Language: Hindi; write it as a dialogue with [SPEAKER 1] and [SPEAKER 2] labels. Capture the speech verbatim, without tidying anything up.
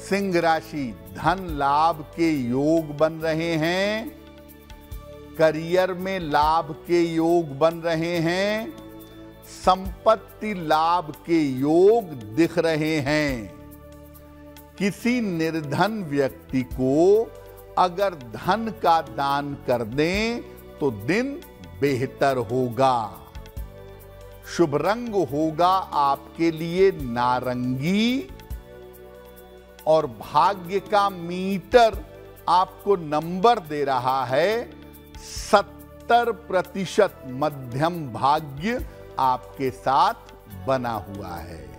[SPEAKER 1] सिंह राशि, धन लाभ के योग बन रहे हैं, करियर में लाभ के योग बन रहे हैं, संपत्ति लाभ के योग दिख रहे हैं। किसी निर्धन व्यक्ति को अगर धन का दान कर दें तो दिन बेहतर होगा। शुभ रंग होगा आपके लिए नारंगी और भाग्य का मीटर आपको नंबर दे रहा है सत्तर प्रतिशत मध्यम भाग्य आपके साथ बना हुआ है।